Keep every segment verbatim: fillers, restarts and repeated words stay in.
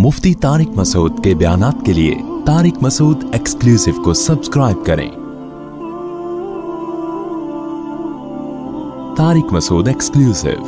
मुफ्ती तारिक मसूद के बयानात के लिए तारिक मसूद एक्सक्लूसिव को सब्सक्राइब करें। तारिक मसूद एक्सक्लूसिव।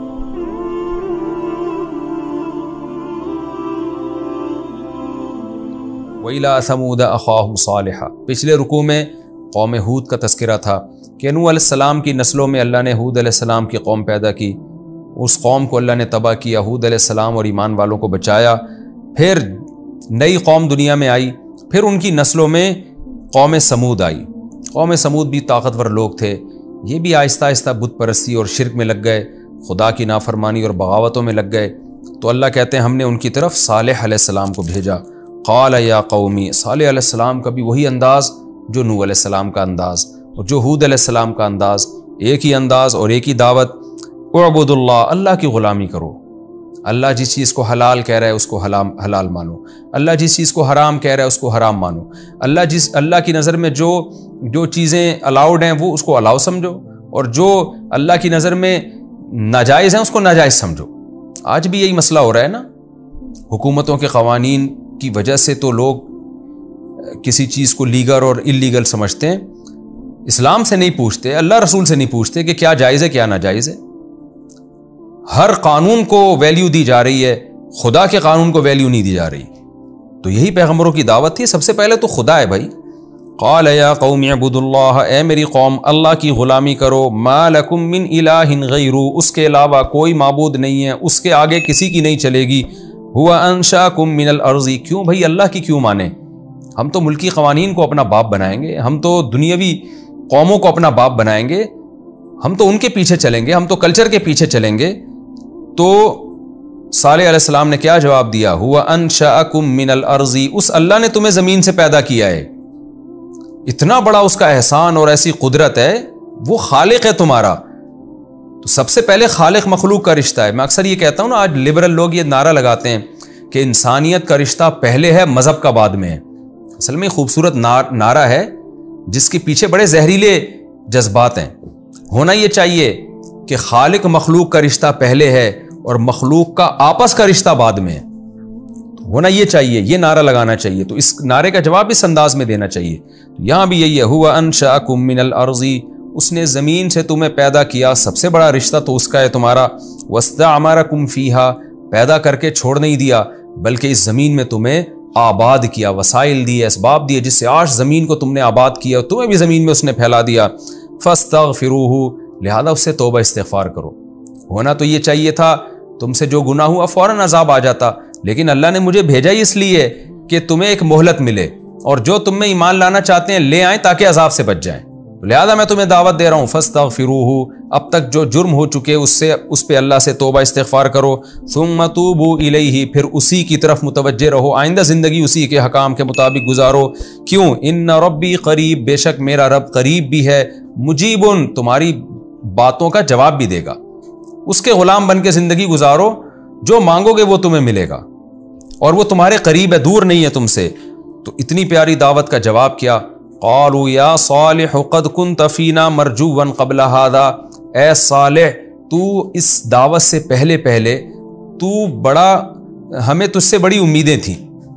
वैला समूद अख़ाहुम सालिहा। पिछले रुकू में कौम हूद का तज़किरा था कि नूह अलैहिस्सलाम की नस्लों में अल्लाह ने हूद अलैहिस्सलाम की कौम पैदा की, उस कौम को अल्लाह ने तबाह किया, हूद अलैहिस्सलाम और ईमान वालों को बचाया। फिर नई कौम दुनिया में आई, फिर उनकी नस्लों में कौम समूद आई। कौम समूद भी ताकतवर लोग थे, ये भी आहिस्ता आहिस्ता बुत परस्ती और शिरक में लग गए, खुदा की नाफरमानी और बगावतों में लग गए। तो अल्लाह कहते हैं हमने उनकी तरफ सालेह अलैहिस्सलाम को भेजा। क़ाल या कौमी, सालेह अलैहिस्सलाम का भी वही अंदाज़ जो नूह अलैहिस्सलाम का अंदाज़ और जो हूद अलैहिस्सलाम का अंदाज़, एक ही अंदाज़ और एक ही दावत। उअबुदुल्लाह, अल्लाह की ग़ुलामी करो। अल्लाह जिस चीज़ को हलाल कह रहा है उसको हलाल हलाल मानो, अल्लाह जिस चीज़ को हराम कह रहा है उसको हराम मानो। अल्लाह जिस अल्लाह की नज़र में जो जो चीज़ें अलाउड हैं वो उसको अलाउ समझो, और जो अल्लाह की नज़र में नाजायज़ हैं उसको नाजायज़ समझो। आज भी यही मसला हो रहा है ना, हुकूमतों के क़वानीन की वजह से तो लोग किसी चीज़ को लीगल और इल्लीगल समझते हैं, इस्लाम से नहीं पूछते, अल्लाह रसूल से नहीं पूछते कि क्या जायज़ है क्या नाजायज़ है। हर कानून को वैल्यू दी जा रही है, खुदा के कानून को वैल्यू नहीं दी जा रही। तो यही पैगंबरों की दावत थी, सबसे पहले तो खुदा है भाई। क़ाल या कौम अबुदुल्लाह, ए मेरी कौम अल्लाह की ग़ुलामी करो। मा लकुम मिन इलाहिन गैरू, उसके अलावा कोई माबूद नहीं है, उसके आगे किसी की नहीं चलेगी। हुवा अंशाकुम मिनल अर्ज़ी, क्यों भाई अल्लाह की क्यों माने? हम तो मुल्की क़वानीन को अपना बाप बनाएंगे, हम तो दुनियावी कौमों को अपना बाप बनाएंगे, हम तो उनके पीछे चलेंगे, हम तो कल्चर के पीछे चलेंगे। तो सालेह अलैहिस्सलाम ने क्या जवाब दिया? हुवा अंशाअकुम मिनल अर्ज़ी, उस अल्लाह ने तुम्हें ज़मीन से पैदा किया है। इतना बड़ा उसका एहसान और ऐसी कुदरत है, वो खालिक है तुम्हारा। तो सबसे पहले खालिक मखलूक का रिश्ता है। मैं अक्सर ये कहता हूँ ना, आज लिबरल लोग ये नारा लगाते हैं कि इंसानियत का रिश्ता पहले है, मज़हब का बाद में है। असल में खूबसूरत नार, नारा है जिसके पीछे बड़े जहरीले जज्बात हैं। होना ये चाहिए कि खालिक मखलूक का रिश्ता पहले है और मखलूक का आपस का रिश्ता बाद में है। तो होना ये चाहिए, ये नारा लगाना चाहिए। तो इस नारे का जवाब इस अंदाज में देना चाहिए। तो यहां भी यही है, हुवा अंशाअकुम मिनल अर्ज़ी, उसने ज़मीन से तुम्हें पैदा किया, सबसे बड़ा रिश्ता तो उसका है तुम्हारा। वस्तअमरकुम फ़ीहा, पैदा करके छोड़ नहीं दिया बल्कि इस ज़मीन में तुम्हें आबाद किया, वसाइल दिए, असबाब दिए, जिससे आज ज़मीन को तुमने आबाद किया, तुम्हें भी ज़मीन में उसने फैला दिया। फस्तगफिरूहु, लिहाजा उससे तौबा इस्तिग़फ़ार करो। होना तो ये चाहिए था, तुमसे जो गुनाह हुआ फौरन अजाब आ जाता, लेकिन अल्लाह ने मुझे भेजा ही इसलिए कि तुम्हें एक मोहलत मिले और जो तुम में ईमान लाना चाहते हैं ले आए ताकि अजाब से बच जाएं। लिहाजा मैं तुम्हें दावत दे रहा हूँ, फस्तगफिरूहु, अब तक जो जुर्म हो चुके उससे उस पे अल्लाह से तौबा इस्तिग़फ़ार करो। सुम्मा तूबू इलैहि, फिर उसी की तरफ मुतवज्जे रहो, आइंदा ज़िंदगी उसी के हकाम के मुताबिक गुजारो। क्यों? इन्ना रब्बी करीब, बेशक मेरा रब करीब भी है, मुजीबुन, तुम्हारी बातों का जवाब भी देगा। उसके गुलाम बन के जिंदगी गुजारो, जो मांगोगे वो तुम्हें मिलेगा और वो तुम्हारे करीब है, दूर नहीं है तुमसे। तो इतनी प्यारी दावत का जवाब क्या? क़ालू या सालिह क़द कुन्त फ़ीना मरजूवन क़ब्ल हादा, ए सालिह तू इस दावत से पहले पहले तू बड़ा, हमें तुझसे बड़ी उम्मीदें थी।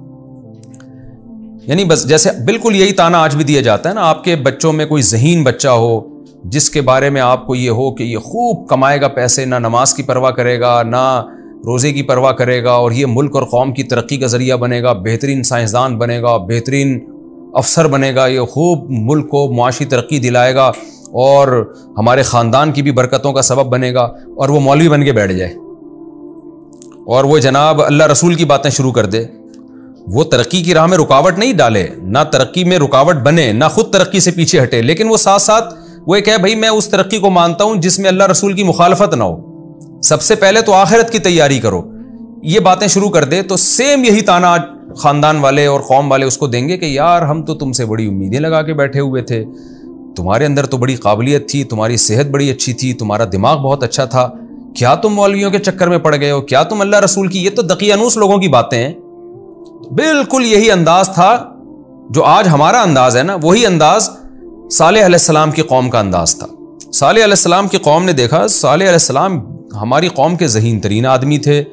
यानी बस जैसे बिल्कुल यही ताना आज भी दिया जाता है ना, आपके बच्चों में कोई ज़हीन बच्चा हो जिसके बारे में आपको ये हो कि ये खूब कमाएगा पैसे, ना नमाज की परवाह करेगा ना रोज़े की परवाह करेगा, और ये मुल्क और कौम की तरक्की का ज़रिया बनेगा, बेहतरीन साइंसदान बनेगा, बेहतरीन अफसर बनेगा, ये खूब मुल्क को मुआशी तरक्की दिलाएगा और हमारे ख़ानदान की भी बरकतों का सबब बनेगा, और वो मौलवी बन के बैठ जाए और वो जनाब अल्लाह रसूल की बातें शुरू कर दे। वो तरक्की की राह में रुकावट नहीं डाले, ना तरक्की में रुकावट बने, ना खुद तरक्की से पीछे हटे, लेकिन वो साथ साथ वो एक है भाई मैं उस तरक्की को मानता हूं जिसमें अल्लाह रसूल की मुखालफत ना हो, सबसे पहले तो आखिरत की तैयारी करो, ये बातें शुरू कर दे। तो सेम यही ताना आज खानदान वाले और कौम वाले उसको देंगे कि यार हम तो तुमसे बड़ी उम्मीदें लगा के बैठे हुए थे, तुम्हारे अंदर तो बड़ी काबिलियत थी, तुम्हारी सेहत बड़ी अच्छी थी, तुम्हारा दिमाग बहुत अच्छा था, क्या तुम मौलवियों के चक्कर में पड़ गए हो, क्या तुम अल्लाह रसूल की, ये तो दकियानूस लोगों की बातें हैं। बिल्कुल यही अंदाज था जो आज हमारा अंदाज है ना, वही अंदाज सालेह अलैहिस्सलाम की कौम का अंदाज था। सालेह अलैहिस्सलाम की कौम ने देखा, सालेह अलैहिस्सलाम हमारी कौम के ज़हीन तरीन आदमी थे,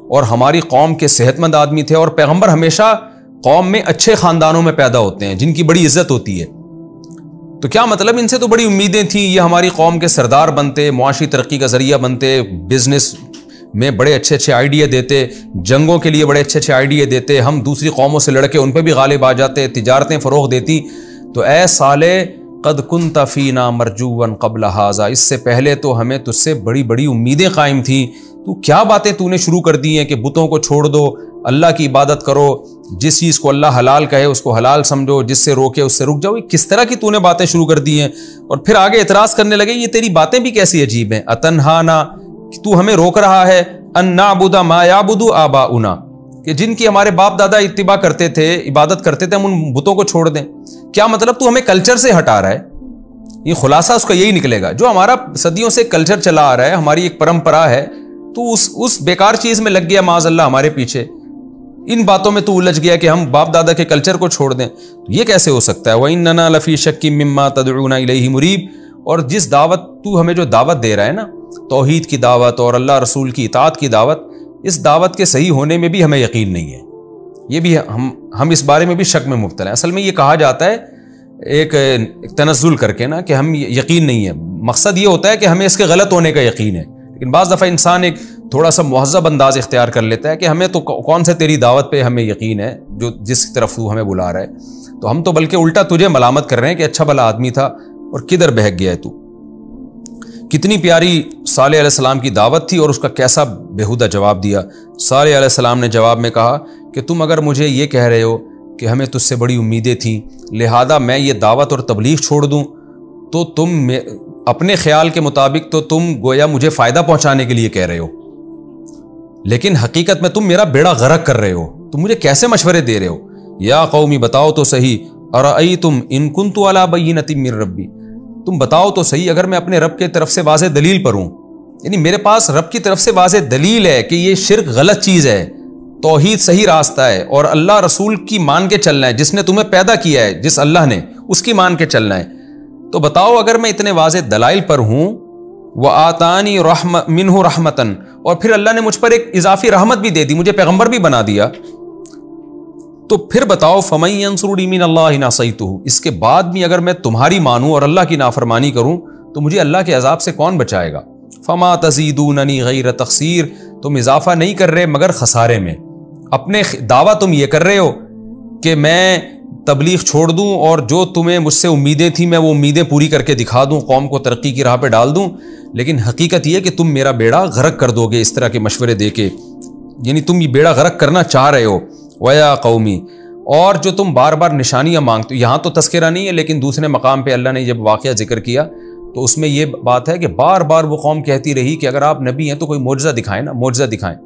اور ہماری قوم کے صحت مند آدمی تھے، اور پیغمبر ہمیشہ قوم میں اچھے خاندانوں میں پیدا ہوتے ہیں جن کی بڑی عزت ہوتی ہے. تو کیا مطلب، ان سے تو بڑی امیدیں تھیں، یہ ہماری قوم کے سردار بنتے، معاشی ترقی کا ذریعہ بنتے، بزنس میں بڑے اچھے اچھے آئیڈیا دیتے، جنگوں کے لیے بڑے اچھے اچھے آئیڈیا دیتے، ہم دوسری قوموں سے لڑ کے ان پہ بھی غالب آ جاتے، تجارتیں فروغ دیتی. تو اے صالح قد کنت فینا مرجوا قبل ھذا، اس سے پہلے تو ہمیں تجھ سے بڑی بڑی امیدیں قائم تھیں، تو کیا باتیں تو نے شروع کر دی ہیں کہ بتوں کو چھوڑ دو، اللہ کی عبادت کرو، جس چیز کو اللہ حلال کہے اس کو حلال سمجھو، جس سے روکے اس سے رک جاؤ. یہ کس طرح کی تو نے باتیں شروع کر دی ہیں؟ اور پھر آگے اعتراض کرنے لگے، یہ تیری باتیں بھی کیسی عجیب ہیں. اتنہانا، تو ہمیں روک رہا ہے، ان نعبد ما یعبد آباؤنا، کہ جن کی ہمارے باپ دادا اتباع کرتے تھے، عبادت کرتے تھے، ہم ان بتوں کو چھوڑ دیں. کیا مطلب، تو ہمیں کلچر سے ہٹا رہا ہے. یہ خلاصہ اس کا یہی نکلے گا، جو ہمارا صدیوں سے کلچر چلا آ رہا ہے، ہماری ایک پرمپرا ہے، تو اس اس بیکار چیز میں لگ گیا معاذ اللہ ہمارے پیچھے، ان باتوں میں تو الجھ گیا کہ ہم باپ دادا کے کلچر کو چھوڑ دیں. تو یہ کیسے ہو سکتا ہے؟ وَإِنَّنَا لَفِي شَكٍّ مِّمَّا تَدْعُونَا إِلَيْهِ مُرِيبٍ، اور جس دعوت تو ہمیں جو دعوت دے رہا ہے نا، توحید کی دعوت اور اللہ رسول کی اطاعت کی دعوت، اس دعوت کے صحیح ہونے میں بھی ہمیں یقین نہیں ہے. یہ بھی ہم ہم اس بارے میں بھی شک میں مبتلا ہیں. اصل میں یہ کہا جاتا ہے ایک تنزل کر کے نا کہ ہم یقین نہیں ہے، مقصد یہ ہوتا ہے کہ ہمیں اس کے غلط ہونے کا یقین ہے. لیکن بعض دفعہ انسان ایک تھوڑا سا مہذب انداز اختیار کر لیتا ہے کہ ہمیں تو کون سے تیری دعوت پہ ہمیں یقین ہے جو جس طرف تو ہمیں بلا رہا ہے. تو ہم تو بلکہ الٹا تجھے ملامت کر رہے ہیں کہ اچھا بھلا آدمی تھا اور کدھر بہک گیا ہے تو. کتنی پیاری صالح علیہ السلام کی دعوت تھی اور اس کا کیسا بےہودہ جواب دیا. صالح علیہ السلام نے جواب میں کہا کہ تم اگر مجھے یہ کہہ رہے ہو کہ ہمیں تجھ سے بڑی امیدیں تھیں، لہذا میں یہ دعوت اور تبلیغ چھوڑ دوں، تو تم اپنے خیال کے مطابق تو تم گویا مجھے فائدہ پہنچانے کے لیے کہہ رہے ہو، لیکن حقیقت میں تم میرا بیڑا غرق کر رہے ہو. تم مجھے کیسے مشورے دے رہے ہو؟ یا قومی بتاؤ تو صحیح، ارأیتم ان کنت علی بینۃ من ربی، تم بتاؤ تو صحیح اگر میں اپنے رب کی طرف سے واضح دلیل پر ہوں، یعنی میرے پاس رب کی طرف سے واضح دلیل ہے کہ یہ شرک غلط چیز ہے، توحید صحیح راستہ ہے، اور اللہ رسول کی مان کے چلنا ہے، جس نے تمہیں پیدا کیا ہے، جس اللہ نے، اس کی مان کے چلنا ہے. تو بتاؤ اگر میں اتنے واضح دلائل پر ہوں، وآتانی رحم منہ رحمتن، اور پھر اللہ نے مجھ پر ایک اضافی رحمت بھی دے دی، مجھے پیغمبر بھی بنا دیا، تو پھر بتاؤ فمن ینصرنی من اللہ ان عصیتہ، اس کے بعد بھی اگر میں تمہاری مانوں اور اللہ کی نافرمانی کروں تو مجھے اللہ کے عذاب سے کون بچائے گا؟ فما تزیدوننی غیر تخسیر، تم اضافہ نہیں کر رہے مگر خسارے میں. اپنے دعویٰ تم یہ کر رہے ہو کہ میں تبلیغ چھوڑ دوں اور جو تمہیں مجھ سے امیدیں تھیں میں وہ امیدیں پوری کر کے دکھا دوں، قوم کو ترقی کی راہ پہ ڈال دوں، لیکن حقیقت یہ کہ تم میرا بیڑا غرق کر دو گے اس طرح کے مشورے دے کے، یعنی تم یہ بیڑا غرق کرنا چاہ رہے ہو. وَيَا قَوْمِ، اور جو تم بار بار نشانیاں مانگتے ہو، یہاں تو تذکرہ نہیں ہے لیکن دوسرے مقام پہ اللہ نے جب واقعہ ذکر کیا تو اس میں یہ بات ہے کہ بار بار وہ قوم کہتی رہی کہ اگر آپ نبی ہیں تو کوئی معجزہ دکھائیں نا، معجزہ دکھائیں.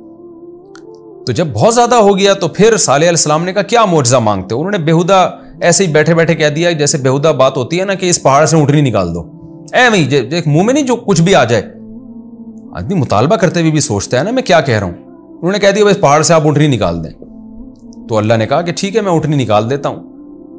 تو جب بہت زیادہ ہو گیا تو پھر صالح علیہ السلام نے کہا کیا معجزہ مانگتے ہو؟ انہوں نے بےہودہ ایسے ہی بیٹھے بیٹھے کہہ دیا جیسے بےہودہ بات ہوتی ہے نا کہ اس پہاڑ سے اونٹنی نکال دو، اے بھائی منہ میں نہیں جو کچھ بھی آ جائے. آدمی مطالبہ کرتے ہوئے بھی سوچتا ہے نا میں کیا کہہ رہا ہوں. انہوں نے کہہ دیا اس پہاڑ سے آپ اونٹنی نکال دیں، تو اللہ نے کہا کہ ٹھیک ہے میں اونٹنی نکال دیتا ہوں.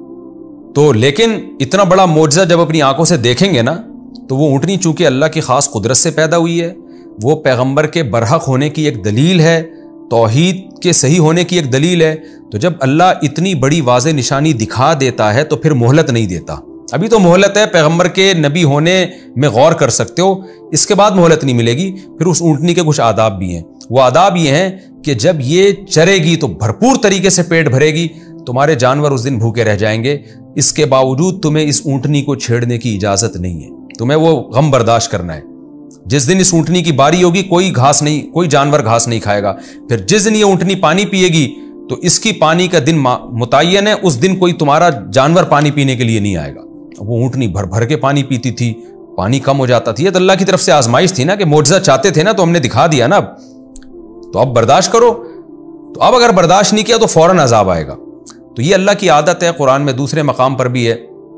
تو لیکن اتنا بڑا معجزہ جب اپنی آنکھوں سے دیکھیں گے نا تو وہ اونٹنی چونکہ اللہ کی خاص قدرت سے پیدا ہوئی ہے، وہ پیغمبر کے برحق ہونے کی ایک دلیل ہے، توحید کے صحیح ہونے کی ایک دلیل ہے. تو جب اللہ اتنی بڑی واضح نشانی دکھا دیتا ہے تو پھر مہلت نہیں دیتا. ابھی تو مہلت ہے، پیغمبر کے نبی ہونے میں غور کر سکتے ہو، اس کے بعد مہلت نہیں ملے گی. پھر اس اونٹنی کے کچھ آداب بھی ہیں، وہ آداب یہ ہیں کہ جب یہ چرے گی تو بھرپور طریقے سے پیٹ بھرے گی، تمہارے جانور اس دن بھوکے رہ جائیں گے، اس کے باوجود تمہیں اس اونٹنی کو چھیڑنے کی اجازت نہیں ہے، تمہیں وہ غم برداشت کرنا ہے. جس دن اس اونٹنی کی باری ہوگی کوئی گھاس نہیں، کوئی جانور گھاس نہیں کھائے گا. پھر جس دن یہ اونٹنی پانی پیے گی تو اس کی پانی کا دن متعین ہے، اس دن کوئی تمہارا جانور پانی پینے کے لیے نہیں آئے گا. وہ اونٹنی بھر بھر کے پانی پیتی تھی، پانی کم ہو جاتا تھی. یہ تو اللہ کی طرف سے آزمائش تھی نا کہ معجزہ چاہتے تھے نا تو ہم نے دکھا دیا نا، اب تو اب برداشت کرو. تو اب اگر برداشت نہیں کیا تو فوراً عذاب آئے گا. تو یہ اللہ کی عادت ہے. قرآن میں دوسرے مقام پر بھی ہے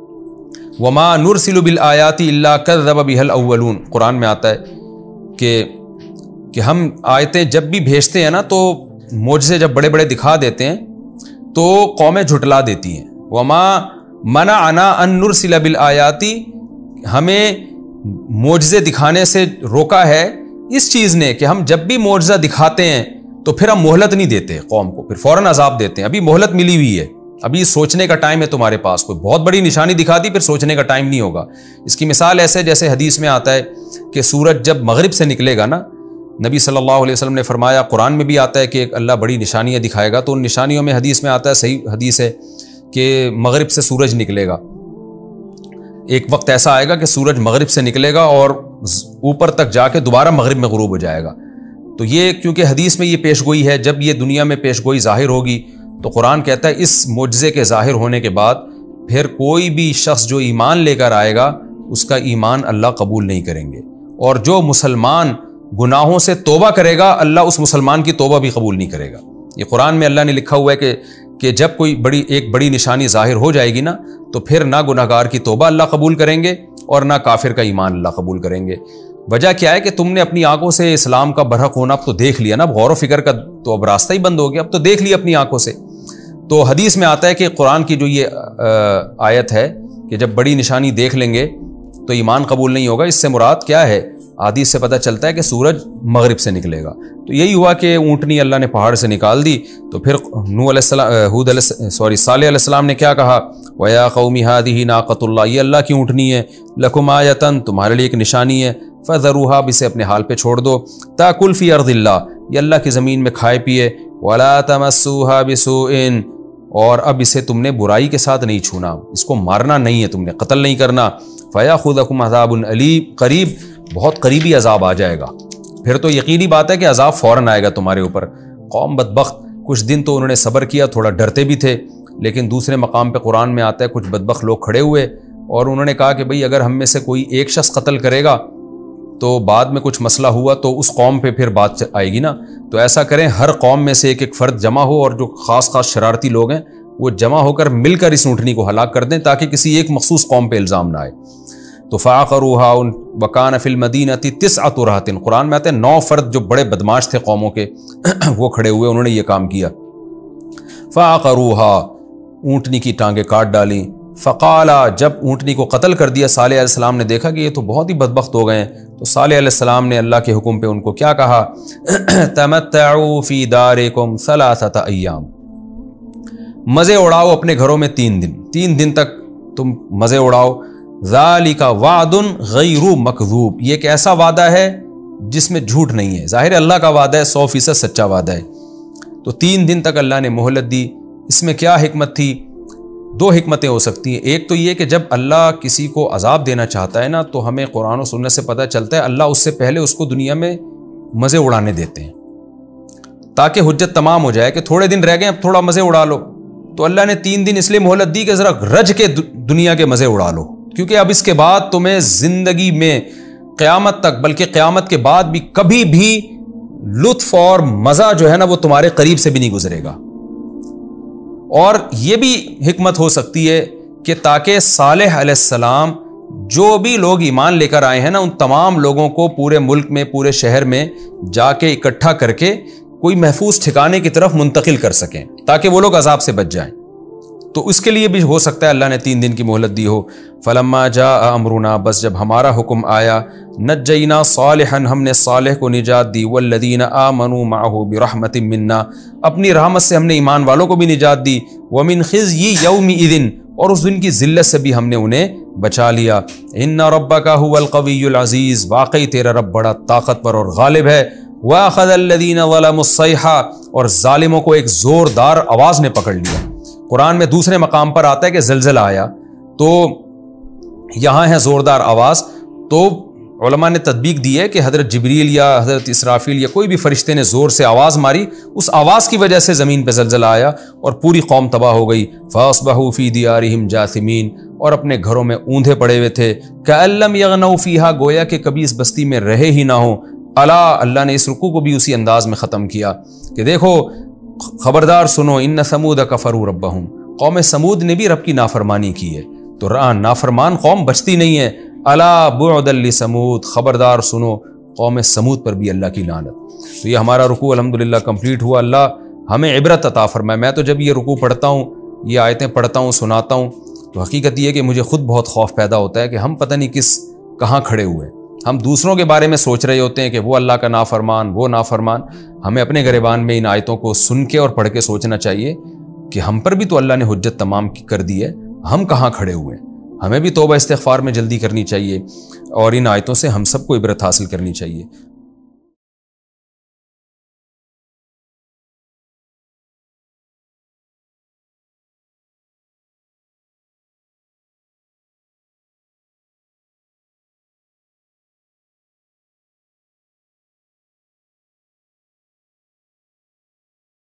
وَمَا نُرْسِلُ بِالْآيَاتِ إِلَّا كَذَّبَ بِهَا الْأَوَّلُونَ. قرآن میں آتا ہے کہ کہ ہم آیتیں جب بھی بھیجتے ہیں نا تو معجزے جب بڑے بڑے دکھا دیتے ہیں تو قومیں جھٹلا دیتی ہیں. وَمَا مَنَعَنَا أَن نُرْسِلَ بِالْآيَاتِ، ہمیں معجزے دکھانے سے روکا ہے اس چیز نے کہ ہم جب بھی معجزہ دکھاتے ہیں تو پھر ہم مہلت نہیں دیتے قوم کو، پھر فوراً عذاب دیتے ہیں. ابھی مہلت ملی ہوئی ہے، ابھی سوچنے کا ٹائم ہے تمہارے پاس. کوئی بہت بڑی نشانی دکھا دی پھر سوچنے کا ٹائم نہیں ہوگا. اس کی مثال ایسے جیسے حدیث میں آتا ہے کہ سورج جب مغرب سے نکلے گا نا، نبی صلی اللہ علیہ وسلم نے فرمایا، قرآن میں بھی آتا ہے کہ ایک اللہ بڑی نشانیاں دکھائے گا، تو ان نشانیوں میں حدیث میں آتا ہے، صحیح حدیث ہے کہ مغرب سے سورج نکلے گا. ایک وقت ایسا آئے گا کہ سورج مغرب سے نکلے گا اور اوپر تک جا کے دوبارہ مغرب میں غروب ہو جائے گا. تو یہ کیونکہ حدیث میں یہ پیش گوئی ہے، جب یہ دنیا میں پیش گوئی ظاہر ہوگی تو قرآن کہتا ہے اس معجزے کے ظاہر ہونے کے بعد پھر کوئی بھی شخص جو ایمان لے کر آئے گا اس کا ایمان اللہ قبول نہیں کریں گے، اور جو مسلمان گناہوں سے توبہ کرے گا اللہ اس مسلمان کی توبہ بھی قبول نہیں کرے گا. یہ قرآن میں اللہ نے لکھا ہوا ہے کہ کہ جب کوئی بڑی ایک بڑی نشانی ظاہر ہو جائے گی نا تو پھر نہ گناہگار کی توبہ اللہ قبول کریں گے اور نہ کافر کا ایمان اللہ قبول کریں گے. وجہ کیا ہے کہ تم نے اپنی آنکھوں سے اسلام کا برحق ہونا اب تو دیکھ لیا نا، اب غور و فکر کا تو اب راستہ ہی بند ہو گیا، اب تو دیکھ لیا اپنی آنکھوں سے. تو حدیث میں آتا ہے کہ قرآن کی جو یہ آیت ہے کہ جب بڑی نشانی دیکھ لیں گے تو ایمان قبول نہیں ہوگا، اس سے مراد کیا ہے؟ حدیث سے پتہ چلتا ہے کہ سورج مغرب سے نکلے گا. تو یہی ہوا کہ اونٹنی اللہ نے پہاڑ سے نکال دی. تو پھر نوح علیہ السلام ہود علیہ سوری صالح علیہ السلام نے کیا کہا؟ وَيَا قَوْمِ هَٰذِهِ نَاقَةُ اللَّهِ، یہ اللہ کی اونٹنی ہے، لَكُمْ آیَةً، تمہارے لیے ایک نشانی ہے، فَذَرُوهَا، اب اسے اپنے حال پہ چھوڑ دو، تَأْكُلْ فِي أَرْضِ اللَّهِ، یہ اللہ کی زمین میں کھائے پیے، وَلَا تَمَسُّوهَا بِسُوءٍ، اور اب اسے تم نے برائی کے ساتھ نہیں چھونا، اس کو مارنا نہیں ہے، تم نے قتل نہیں کرنا. فَيَأْخُذَكُمْ عَذَابٌ أَلِيمٌ، قریب بہت قریبی عذاب آ جائے گا. پھر تو یقینی بات ہے کہ عذاب فوراً آئے گا تمہارے اوپر. قوم بدبخت، کچھ دن تو انہوں نے صبر کیا، تھوڑا ڈرتے بھی تھے، لیکن دوسرے مقام پہ قرآن میں آتا ہے کچھ بدبخت لوگ کھڑے ہوئے اور انہوں نے کہا کہ بھئی اگر ہم میں سے کوئی ایک شخص قتل کرے گا تو بعد میں کچھ مسئلہ ہوا تو اس قوم پہ پھر بات آئے گی نا. تو ایسا کریں ہر قوم میں سے ایک ایک فرد جمع ہو اور جو خاص خاص شرارتی لوگ ہیں وہ جمع ہو کر مل کر اس اونٹنی کو ہلاک کر دیں تاکہ کسی ایک مخصوص قوم پہ الزام نہ آئے. تو فَعَقَرُوهَا وَكَانَ فِي الْمَدِينَةِ تِسْعَةُ رَهْطٍ، قرآن میں آتے ہیں نو فرد جو بڑے بدماش تھے قوموں کے وہ کھڑے ہوئے، انہوں نے یہ کام کیا. فَعَقَرُوهَا، اونٹنی کی ٹانگیں کاٹ ڈالیں. فَقَالَ، جب اونٹنی کو قتل کر دیا صالح علیہ السلام نے دیکھا کہ یہ تو بہت ہی بدبخت ہو گئے ہیں، تو صالح علیہ السلام نے اللہ کے حکم پہ ان کو کیا کہا؟ تَمَتَّعُوا فِي دَارِكُمْ ثَلَاثَةَ أَيَّامٍ، مزے اڑاؤ اپنے گھروں میں تین دن، تین دن تک تم مزے اڑاؤ. ذالک وعد غیر مکذوب، یہ ایک ایسا وعدہ ہے جس میں جھوٹ نہیں ہے. ظاہر اللہ کا وعدہ ہے، سو فیصد سچا وعدہ ہے. تو تین دن تک اللہ نے مہلت دی. اس میں کیا حکمت تھی؟ دو حکمتیں ہو سکتی ہیں. ایک تو یہ کہ جب اللہ کسی کو عذاب دینا چاہتا ہے نا تو ہمیں قرآن و سنت سے پتہ چلتا ہے اللہ اس سے پہلے اس کو دنیا میں مزے اڑانے دیتے ہیں تاکہ حجت تمام ہو جائے کہ تھوڑے دن رہ گئے اب تھوڑا مزے اڑا لو. تو اللہ نے تین دن اس لیے مہلت دی کہ ذرا رج کے دنیا کے مزے اڑا لو، کیونکہ اب اس کے بعد تمہیں زندگی میں قیامت تک بلکہ قیامت کے بعد بھی کبھی بھی لطف اور مزہ جو ہے نا وہ تمہارے قریب سے بھی نہیں گزرے گا. اور یہ بھی حکمت ہو سکتی ہے کہ تاکہ صالح علیہ السلام جو بھی لوگ ایمان لے کر آئے ہیں نا ان تمام لوگوں کو پورے ملک میں پورے شہر میں جا کے اکٹھا کر کے کوئی محفوظ ٹھکانے کی طرف منتقل کر سکیں تاکہ وہ لوگ عذاب سے بچ جائیں. تو اس کے لیے بھی ہو سکتا ہے اللہ نے تین دن کی مہلت دی ہو. فلما جاء امرنا، بس جب ہمارا حکم آیا، نجینا صالحا، ہم نے صالح کو نجات دی، والذین آمنوا معه برحمت منا، اپنی رحمت سے ہم نے ایمان والوں کو بھی نجات دی، ومن خزی یومئذ، اور اس دن کی ذلت سے بھی ہم نے انہیں بچا لیا. ان ربک هو القوی العزیز، واقعی تیرا رب بڑا طاقتور اور غالب ہے. واخذ الذین ظلموا الصیحہ، اور ظالموں کو ایک زوردار آواز نے پکڑ لیا. قرآن میں دوسرے مقام پر آتا ہے کہ زلزلہ آیا، تو یہاں ہے زوردار آواز. تو علماء نے تطبیق دی ہے کہ حضرت جبریل یا حضرت اسرافیل یا کوئی بھی فرشتے نے زور سے آواز ماری، اس آواز کی وجہ سے زمین پہ زلزلہ آیا اور پوری قوم تباہ ہو گئی. فاصبحوا فی دیارہم جاثمین، اور اپنے گھروں میں اوندھے پڑے ہوئے تھے. کأن لم یغنوا فیہا، گویا کہ کبھی اس بستی میں رہے ہی نہ ہوں. الا، اللہ نے اس رکوع کو بھی اسی انداز میں ختم کیا کہ دیکھو خبردار سنو، ان ثمود کفروا ربہم، قوم سمود نے بھی رب کی نافرمانی کی ہے، تو نافرمان قوم بچتی نہیں ہے. الا بعدا لثمود، خبردار سنو قوم سمود پر بھی اللہ کی لعنت. تو یہ ہمارا رکوع الحمدللہ کمپلیٹ ہوا. اللہ ہمیں عبرت عطا فرمائے. میں تو جب یہ رکوع پڑھتا ہوں، یہ آیتیں پڑھتا ہوں، سناتا ہوں، تو حقیقت یہ ہے کہ مجھے خود بہت خوف پیدا ہوتا ہے کہ ہم پتہ نہیں کس کہاں کھڑے ہوئے. ہم دوسروں کے بارے میں سوچ رہے ہوتے ہیں کہ وہ اللہ کا نافرمان، وہ نافرمان۔ ہمیں اپنے گریبان میں ان آیتوں کو سن کے اور پڑھ کے سوچنا چاہیے کہ ہم پر بھی تو اللہ نے حجت تمام کر دی ہے، ہم کہاں کھڑے ہوئے ہیں۔ ہمیں بھی توبہ استغفار میں جلدی کرنی چاہیے اور ان آیتوں سے ہم سب کو عبرت حاصل کرنی چاہیے۔